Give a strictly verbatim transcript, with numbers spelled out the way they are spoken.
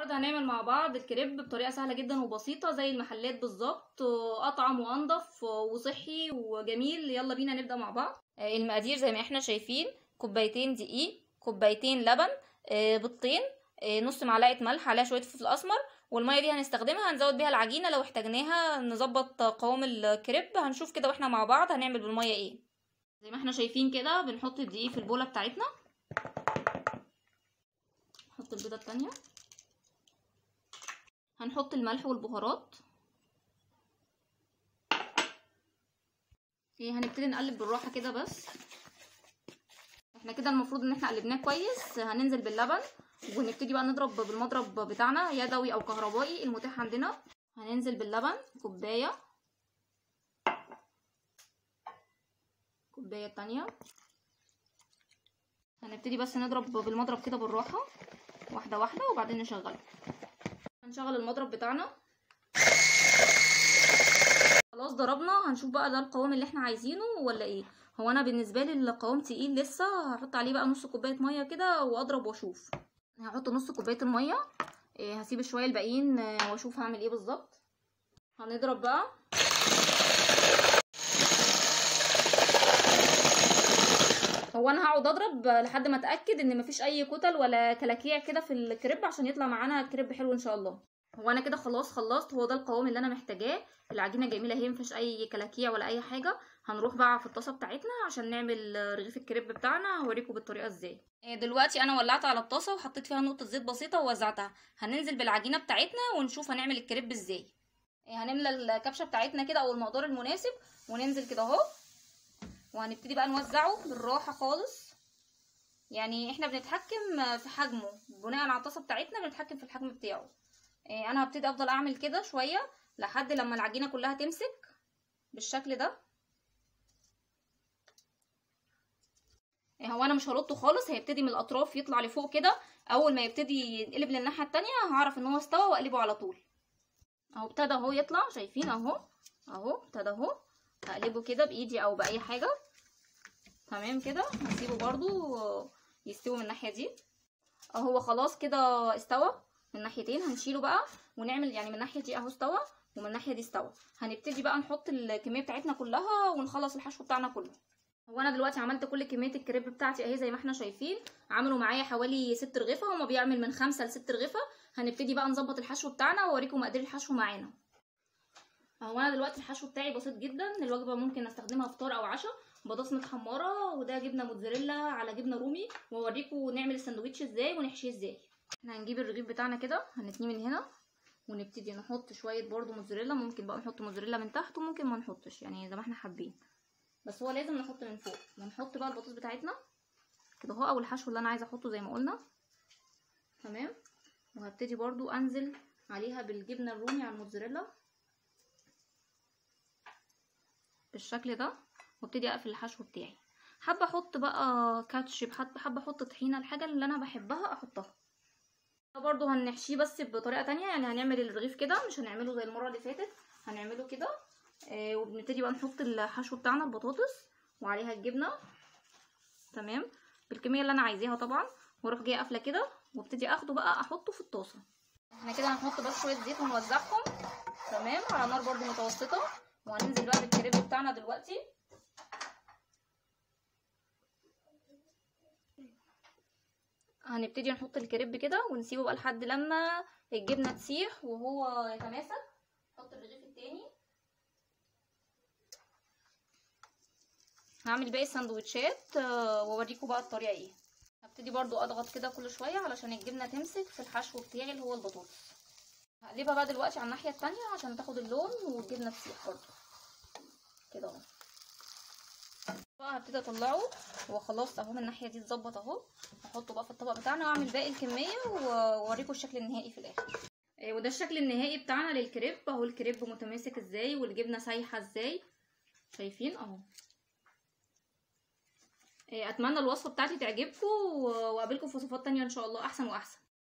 النهارده هنعمل مع بعض الكريب بطريقه سهله جدا وبسيطه زي المحلات بالظبط، اطعم وانضف وصحي وجميل. يلا بينا نبدا مع بعض. المقادير زي ما احنا شايفين: كوبايتين دقيق، كوبايتين لبن، بيضتين، نص معلقه ملح، عليها شويه فلفل اسمر، والميه دي هنستخدمها هنزود بيها العجينه لو احتاجناها نظبط قوام الكريب. هنشوف كده واحنا مع بعض هنعمل بالميه ايه. زي ما احنا شايفين كده بنحط الدقيق في البوله بتاعتنا، نحط البيضه التانية، هنحط الملح والبهارات. هنبتدي نقلب بالراحه كده، بس احنا كده المفروض ان احنا قلبناه كويس. هننزل باللبن ونبتدي بقى نضرب بالمضرب بتاعنا يدوي او كهربائي المتاح عندنا. هننزل باللبن كوبايه، كوبايه التانية. هنبتدي بس نضرب بالمضرب كده بالراحه واحده واحده وبعدين نشغله. هنشغل المضرب بتاعنا، خلاص ضربنا. هنشوف بقى ده القوام اللي احنا عايزينه ولا ايه. هو انا بالنسبه لي القوام تقيل لسه، هحط عليه بقى نص كوبايه ميه كده واضرب واشوف. هحط نص كوبايه الميه، هسيب شويه الباقيين واشوف هعمل ايه بالظبط. هنضرب بقى. هو انا هقعد اضرب لحد ما اتاكد ان مفيش اي كتل ولا كلاكيع كده في الكريب عشان يطلع معانا كريب حلو ان شاء الله. هو انا كده خلاص خلصت، هو ده القوام اللي انا محتاجاه. العجينه جميله اهي، مفيش اي كلاكيع ولا اي حاجه. هنروح بقى في الطاسه بتاعتنا عشان نعمل رغيف الكريب بتاعنا. هوريكم بالطريقه ازاي. دلوقتي انا ولعت على الطاسه وحطيت فيها نقطه زيت بسيطه ووزعتها. هننزل بالعجينه بتاعتنا ونشوف هنعمل الكريب ازاي. هنملى الكبشه بتاعتنا كده او المقدار المناسب وننزل كده اهو، وهنبتدي بقى نوزعه بالراحه خالص. يعني احنا بنتحكم في حجمه بناء على الطاسه بتاعتنا، بنتحكم في الحجم بتاعه. انا هبتدي افضل اعمل كده شويه لحد لما العجينه كلها تمسك بالشكل ده. هو انا مش هرطه خالص، هيبتدي من الاطراف يطلع لفوق كده. اول ما يبتدي ينقلب للناحيه التانية هعرف ان هو استوى واقلبه على طول. اهو ابتدى اهو يطلع، شايفين اهو اهو ابتدى اهو. هقلبه كده بايدي او باي حاجه. تمام كده. هسيبه برضو يستوي من الناحيه دي. اهو خلاص كده استوى من ناحيتين. هنشيله بقى ونعمل يعني من الناحيه دي اهو استوى ومن الناحيه دي استوى. هنبتدي بقى نحط الكميه بتاعتنا كلها ونخلص الحشو بتاعنا كله. هو انا دلوقتي عملت كل كميه الكريب بتاعتي اهي زي ما احنا شايفين. عملوا معايا حوالي ست رغيفه، هما بيعمل من خمسة لست رغيفه. هنبتدي بقى نظبط الحشو بتاعنا واوريكم مقادير الحشو معانا. هو انا دلوقتي الحشو بتاعي بسيط جدا. الوجبه ممكن استخدمها فطار او عشاء. بطاطس متحمره، وده جبنه موتزاريلا على جبنه رومي، واوريكم نعمل الساندوتش ازاي ونحشيه ازاي. احنا هنجيب الرغيف بتاعنا كده، هنتنيه من هنا ونبتدي نحط شويه برده موتزاريلا. ممكن بقى نحط موتزاريلا من تحت وممكن ما نحطش، يعني زي ما احنا حابين، بس هو لازم نحط من فوق. ونحط بقى البطاطس بتاعتنا كده اهو، او الحشو اللي انا عايزه احطه زي ما قلنا. تمام. وهبتدي برده انزل عليها بالجبنه الرومي على الموتزاريلا بالشكل ده، وابتدي اقفل الحشو بتاعي. حابه احط بقى كاتشب، حابه حابه احط طحينه، الحاجه اللي انا بحبها احطها. برضو هنحشيه بس بطريقه تانية. يعني هنعمل الرغيف كده، مش هنعمله زي المره اللي فاتت، هنعمله كده. آه وبنبتدي بقى نحط الحشو بتاعنا البطاطس وعليها الجبنه. تمام. بالكميه اللي انا عايزاها طبعا. واروح جايه قافله كده وابتدي اخده بقى احطه في الطاسه. احنا كده هنحط بس شويه زيت ونوزعهم. تمام. على نار برضو متوسطه. وهننزل بقى بالكريب بتاعنا دلوقتي. هنبتدي نحط الكريب كده ونسيبه بقى لحد لما الجبنه تسيح وهو يتماسك. نحط الرغيف التاني. هعمل باقي السندوتشات واوريكم بقى الطريقه ايه. هبتدي برضو اضغط كده كل شويه علشان الجبنه تمسك في الحشو بتاعي اللي هو البطاطس. هقلبها بقى دلوقتي على الناحيه التانية عشان تاخد اللون والجبنه تسيح برضو كده اهو. بقى هبتدي اطلعه وخلاص اهو من الناحيه دي اتظبط اهو. هحطه بقى في الطبق بتاعنا واعمل باقي الكميه واوريكم الشكل النهائي في الاخر. وده الشكل النهائي بتاعنا للكريب اهو. الكريب متماسك ازاي والجبنه سايحه ازاي، شايفين اهو. اتمنى الوصفه بتاعتي تعجبكم، واقابلكم في وصفات تانية ان شاء الله احسن واحسن.